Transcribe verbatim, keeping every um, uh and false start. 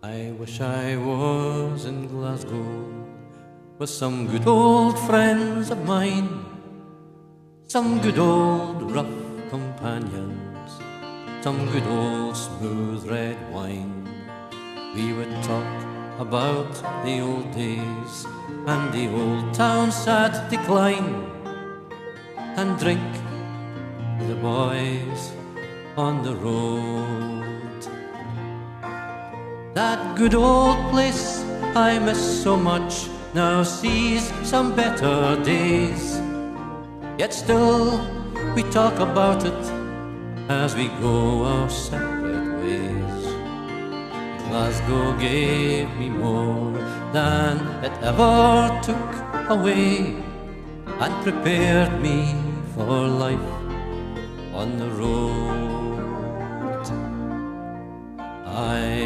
I wish I was in Glasgow with some good old friends of mine, some good old rough companions, some good old smooth red wine. We would talk about the old days and the old town's sad decline, and drink with the boys on the road. That good old place I miss so much now sees some better days, yet still we talk about it as we go our separate ways. Glasgow gave me more than it ever took away, and prepared me for life on the road. I